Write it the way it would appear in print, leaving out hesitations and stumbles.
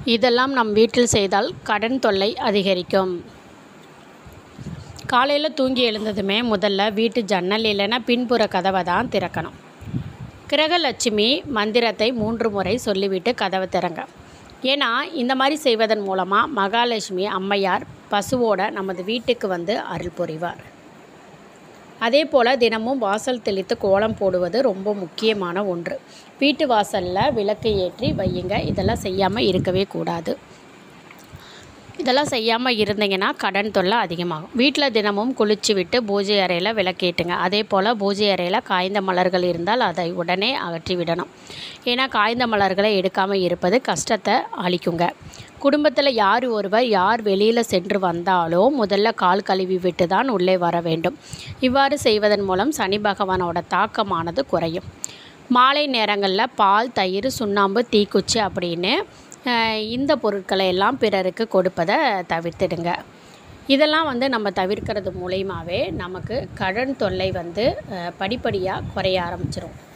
இதெல்லாம் நம் வீட்டில் செய்தால் கடன் தொல்லை அதிகரிக்கும். காலையில் தூங்கி எழுந்ததுமே முதல்ல வீட்டு ஜன்னல் இல்லைன்னா பின்புற கதவை தான் திறக்கணும். கிரகலட்சுமி மந்திரத்தை 3 முறை சொல்லிவிட்டு கதவை திறங்க. ஏன்னா இந்த மாதிரி செய்வதன் மூலமாக மகாலட்சுமி அம்மையார் பசுவோட நமது வீட்டுக்கு வந்து அருள் புரிவார். அதே போல் தினமும் வாசல் தெளித்து கோலம் போடுவது ரொம்ப முக்கியமான ஒன்று. வீட்டு வாசலில் விளக்கு ஏற்றி வையுங்க. இதெல்லாம் செய்யாமல் இருக்கவே கூடாது. இதெல்லாம் செய்யாமல் இருந்தீங்கன்னா கடன் தொல்லை அதிகமாகும். வீட்டில் தினமும் குளிச்சு விட்டு பூஜை அறையில் விளக்கேட்டுங்க. அதே போல் பூஜை அறையில் காய்ந்த மலர்கள் இருந்தால் அதை உடனே அகற்றி விடணும். ஏன்னா காய்ந்த மலர்களை எடுக்காமல் இருப்பது கஷ்டத்தை அளிக்குங்க. குடும்பத்தில் யார் வெளியில் சென்று வந்தாலோ முதல்ல கால் கழுவி விட்டு தான் உள்ளே வர வேண்டும். இவ்வாறு செய்வதன் மூலம் சனி பகவானோட தாக்கமானது குறையும். மாலை நேரங்களில் பால், தயிர், சுண்ணாம்பு, தீக்குச்சி அப்படின்னு இந்த பொருட்களை எல்லாம் பிறருக்கு கொடுப்பதை தவிர்த்திடுங்க. இதெல்லாம் வந்து நம்ம தவிர்க்கிறது மூலயமாவே நமக்கு கடன் தொல்லை வந்து படிப்படியாக குறைய ஆரம்பிச்சிடும்.